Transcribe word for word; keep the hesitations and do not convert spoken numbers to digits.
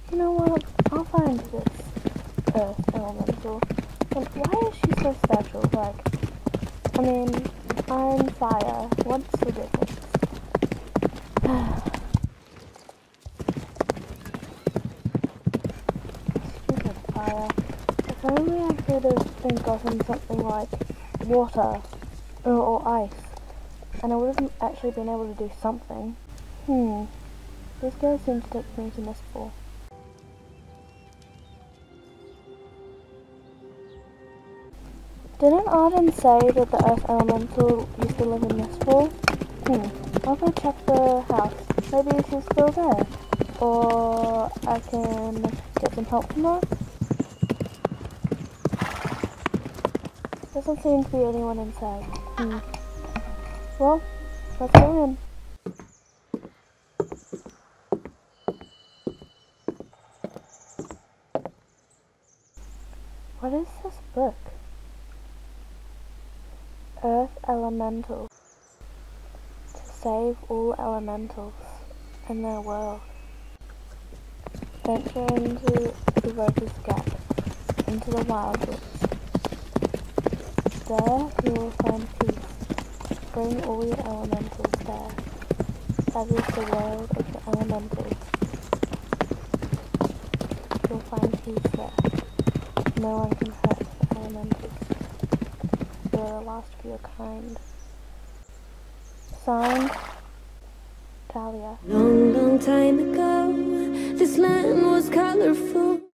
You know what? I'll find this Earth Elemental. And why is she so special? Like, I mean, I'm fire. What's the difference? Stupid fire. If only I could have been gotten something like water or, or ice, and I would have actually been able to do something. Hmm. This guy seems to take me to Mistfall. Didn't Arden say that the Earth Elemental used to live in Mistfall? Hmm. I'll go check the house. Maybe she's still there. Or I can get some help from her. Doesn't seem to be anyone inside. Hmm. Well, let's go in. What is this book? Earth Elemental. To save all elementals in their world. Venture into the Roper's Gap, into the wildwoods. There you will find peace. Bring all your elementals there. That is the world of the elementals. You'll find peace there. No one can hurt the elementals. You are the last of your kind. Signed, Talia. Long, long time ago, this land was colorful.